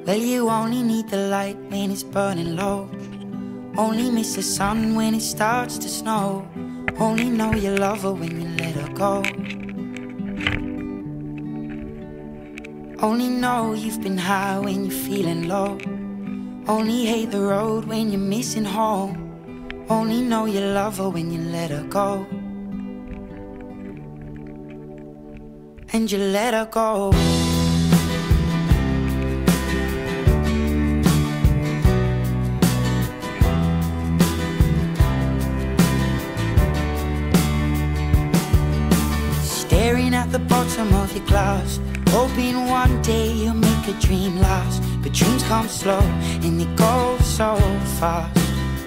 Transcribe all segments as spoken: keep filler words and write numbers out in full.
Well, you only need the light when it's burning low. Only miss the sun when it starts to snow. Only know you love her when you let her go. Only know you've been high when you're feeling low. Only hate the road when you're missing home. Only know you love her when you let her go. And you let her go. Staring at the bottom of your glass, hoping one day you'll make a dream last. But dreams come slow and they go so fast.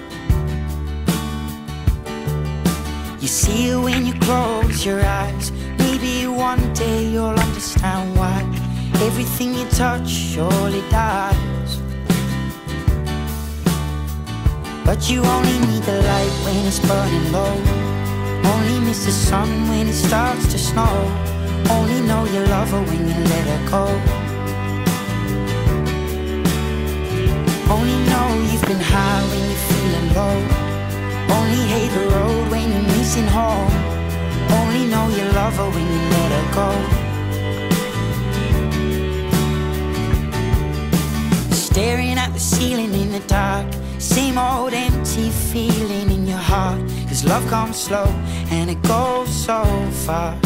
You see it when you close your eyes. Maybe one day you'll understand why everything you touch surely dies. But you only need the light when it's burning low. Only miss the sun when it starts to snow. Only know you love her when you let her go. Only know you've been high when you're feeling low. Only hate the road when you're missing home. Only know you love her when you let her go. Staring at the ceiling in the dark, same old empty feeling in your heart. Cause love comes slow and it goes so fast.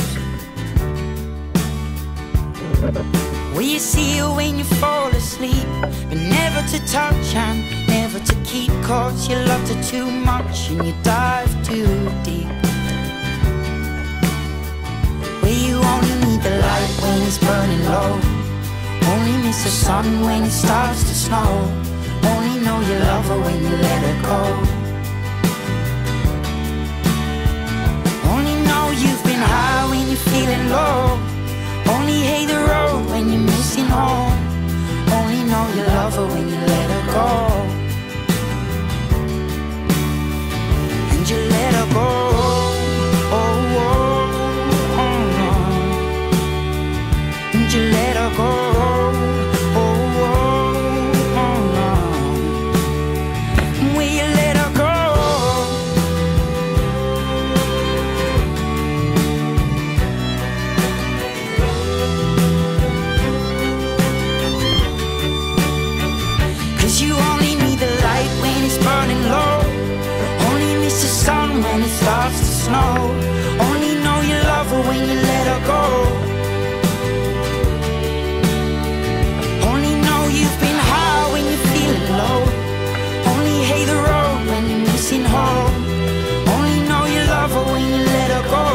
Well, you see it when you fall asleep, but never to touch and never to keep. Cause you loved her too much and you dive too deep. Well, you only need the light when it's burning low. Only miss the sun when it starts to snow. Only know you love her when you let her go. Only know you've been high when you're feeling low. Only hate the road when you're missing home. Only know you love her when you let her go. And you let her go. Oh, oh, oh, oh. And you let her go. Starts to snow. Only know you love her when you let her go. Only know you've been high when you're feeling low. Only hate the road when you're missing home. Only know you love her when you let her go.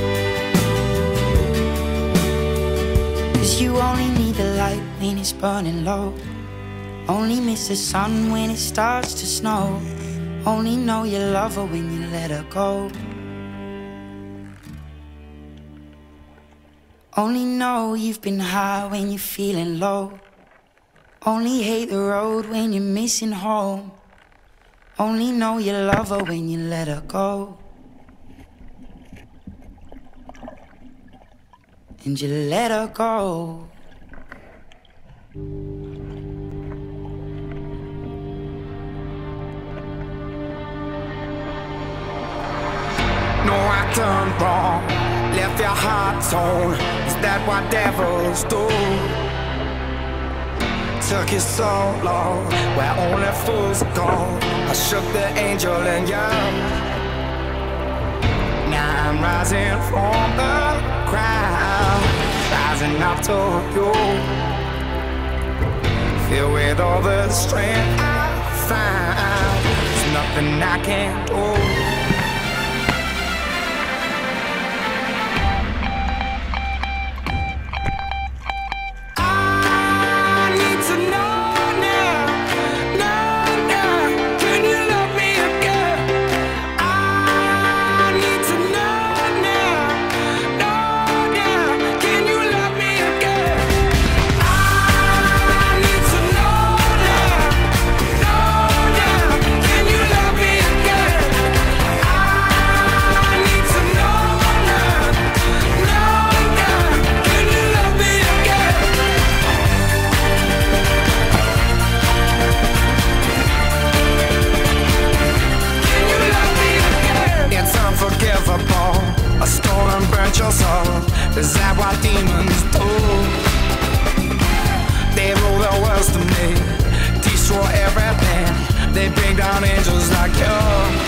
Cause you only need the light when it's burning low. Only miss the sun when it starts to snow. Only know you love her when you let her go. Only know you've been high when you're feeling low. Only hate the road when you're missing home. Only know you love her when you let her go. And you let her go. No, I turned wrong, left your heart torn. Is that what devils do? Took you so long, where only fools are gone. I shook the angel in you. Now I'm rising from the ground, rising up to you. Filled with all the strength I found, there's nothing I can't do. just like you.